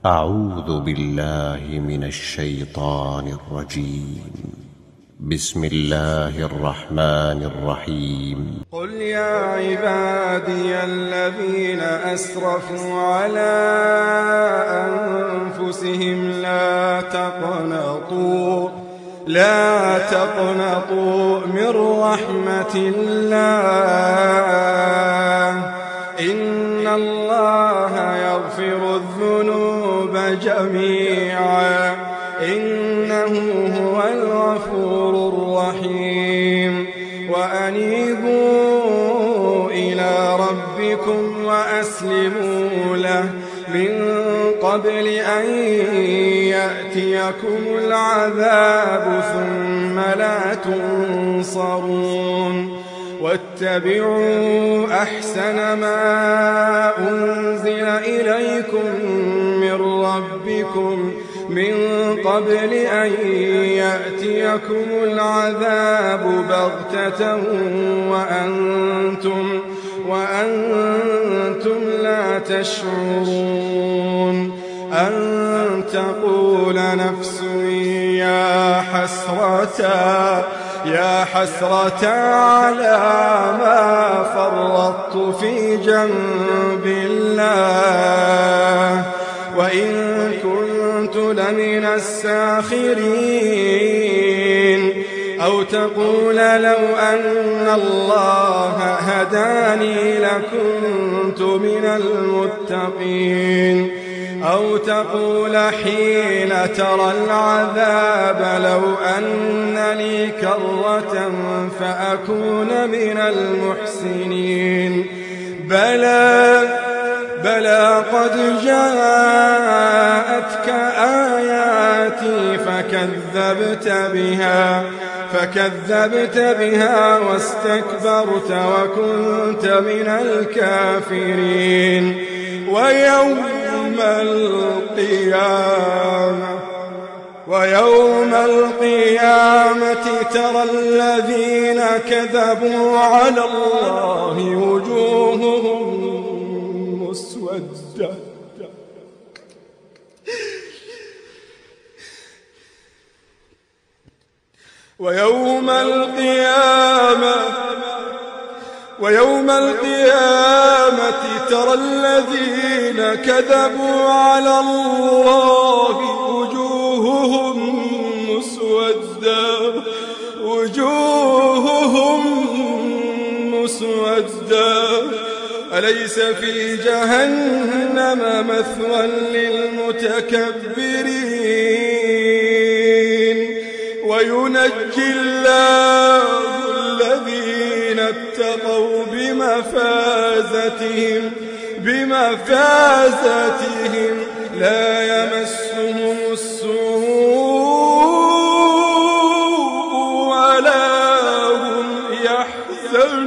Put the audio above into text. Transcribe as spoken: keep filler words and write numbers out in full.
أعوذ بالله من الشيطان الرجيم. بسم الله الرحمن الرحيم. قل يا عبادي الذين أسرفوا على أنفسهم لا تقنطوا لا تقنطوا من رحمة الله إن الله يغفر الذنوب جميعا إنه هو الغفور الرحيم. وأنيبوا إلى ربكم وأسلموا له من قبل أن يأتيكم العذاب ثم لا تنصرون. واتبعوا أحسن ما أنزل إليكم من ربكم من قبل أن يأتيكم العذاب بغتة وأنتم, وأنتم لا تشعرون. أن تقول نفس يا حسرة يا حسرة على ما فرطت في جنب الله وإن كنت لمن الساخرين. أو تقول لو أن الله هداني لكنت من المتقين. أو تقول حين ترى العذاب لو أن لي كرة فأكون من المحسنين. بلى بلى قد جاءتك آياتي فكذبت بها فكذبت بها واستكبرت وكنت من الكافرين. ويوم القيامة ويوم القيامة ترى الذين كذبوا على الله وجوههم مسودة ويوم القيامة ويوم القيامة ترى الذين كذبوا على الله وجوههم مسودة وجوههم مسودة أليس في جهنم مثوى للمتكبرين. وينجي الله الذين اتقوا بمفازتهم بمفازتهم لا يمسهم السوء ولا هم يحزنون.